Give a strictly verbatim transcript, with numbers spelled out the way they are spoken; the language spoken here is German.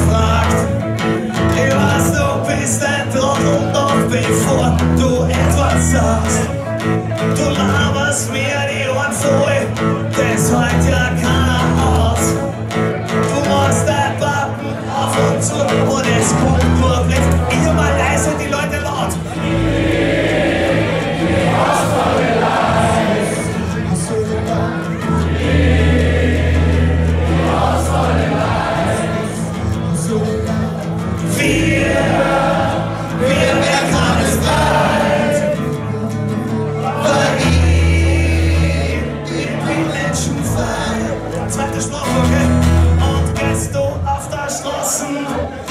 gefragt, was du bist, ein Trottel, doch bevor du etwas sagst, du laberst mir die Ohren voll, das hält ja keiner aus. Du machst dein Backen auf und zu und es kommt nur Blitz. Ich mal leise, die Leute laut. Zweite Strophe, okay? Und gehst du auf der Straße